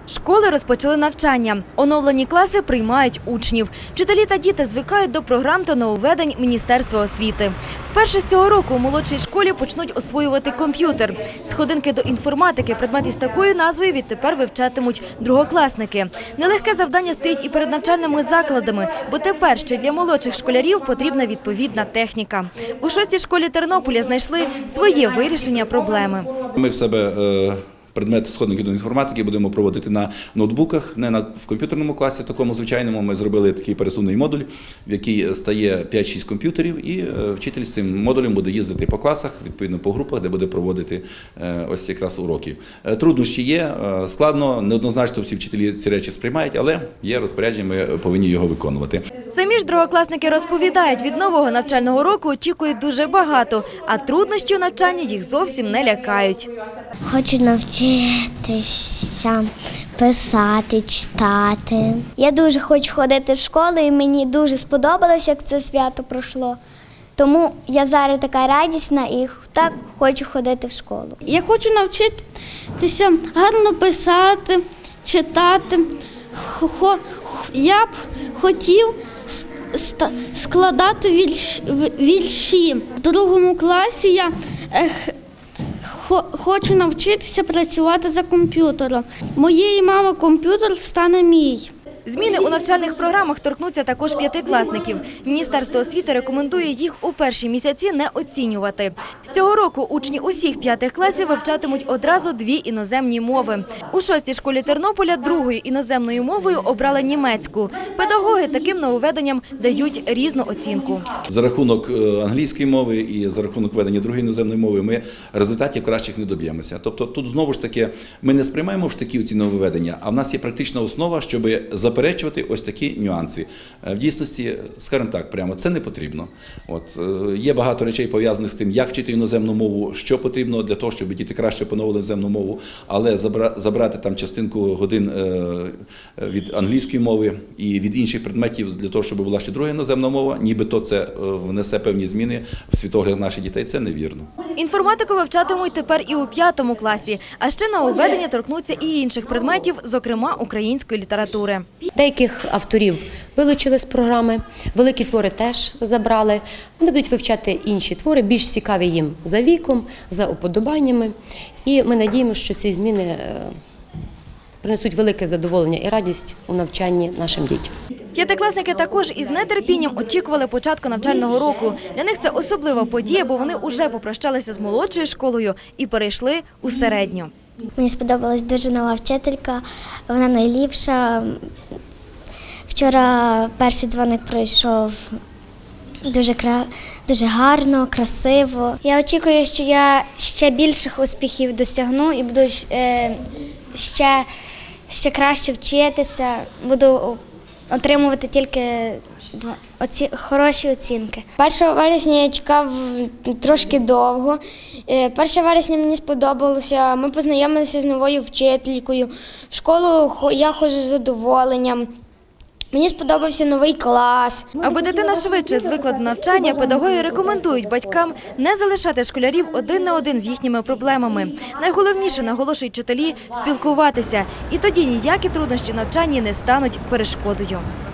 Школи розпочали навчання. Оновлені класи приймають учнів. Вчителі та діти звикають до програм та нововведень Міністерства освіти. Вперше з цього року у молодшій школі почнуть освоювати комп'ютер. Сходинки до інформатики, предмет із такою назвою, відтепер вивчатимуть другокласники. Нелегке завдання стоїть і перед навчальними закладами, бо тепер ще для молодших школярів потрібна відповідна техніка. У 6-й школі Тернополя знайшли своє вирішення проблеми. Ми в себе предмет сходинки до інформатики будемо проводити на ноутбуках, не в комп'ютерному класі, такому звичайному. Ми зробили такий пересувний модуль, в який стає 5-6 комп'ютерів, і вчитель з цим модулем буде їздити по класах, відповідно по групах, де буде проводити ось якраз уроки. Труднощі є, складно, неоднозначно всі вчителі ці речі сприймають, але є розпорядження, ми повинні його виконувати. Самі ж другокласники розповідають, від нового навчального року очікують дуже багато, а труднощі у навчанні їх зовсім не лякають. Хочу навчитися писати, читати. Я дуже хочу ходити в школу, і мені дуже сподобалося, як це свято пройшло. Тому я зараз така радісна і так хочу ходити в школу. Я хочу навчитися гарно писати, читати. Я б хотів складати вірші. В 2 класі я хочу навчитися працювати за комп'ютером. Моєї мами комп'ютер стане мій. Зміни у навчальних програмах торкнуться також 5-класників. Міністерство освіти рекомендує їх у перші місяці не оцінювати. З цього року учні усіх 5 класів вивчатимуть одразу 2 іноземні мови. У 6-й школі Тернополя другою іноземною мовою обрали німецьку. Педагоги таким нововведенням дають різну оцінку. За рахунок англійської мови і за рахунок ведення другої іноземної мови ми результатів кращих не доб'ємося. Тобто тут знову ж таки ми не сприймаємо в такі ці нововведення, а в нас є практична основа, щоб заперечувати ось такі нюанси. В дійсності, скажімо так, прямо це не потрібно. Є багато речей пов'язаних з тим, як вчити іноземну мову, що потрібно для того, щоб діти краще опановували іноземну мову, але забрати там частинку годин від англійської мови і від інших предметів для того, щоб була ще друга іноземна мова, нібито це внесе певні зміни в світогляд наших дітей, це невірно. Інформатику вивчатимуть тепер і у 5 класі, а ще нововведення торкнуться і інших предметів, зокрема української літератури. Деяких авторів вилучили з програми, великі твори теж забрали. Вони будуть вивчати інші твори, більш цікаві їм за віком, за уподобаннями. І ми надіємося, що ці зміни принесуть велике задоволення і радість у навчанні нашим дітям. 5-класники також із нетерпінням очікували початку навчального року. Для них це особлива подія, бо вони вже попрощалися з молодшою школою і перейшли у середню. Мені сподобалась дуже нова вчителька, вона найліпша. Вчора перший дзвоник пройшов дуже гарно, красиво. Я очікую, що я ще більших успіхів досягну і буду ще краще вчитися, буду отримувати тільки хороші оцінки. 1 вересня я чекав трошки довго. 1 вересня мені сподобалося, ми познайомилися з новою вчителькою. В школу я ходжу з задоволенням. Мені сподобався новий клас. Аби дитина швидше звикла до навчання, педагоги рекомендують батькам не залишати школярів один на один з їхніми проблемами. Найголовніше, наголошують вчителі, спілкуватися. І тоді ніякі труднощі в навчанні не стануть перешкодою.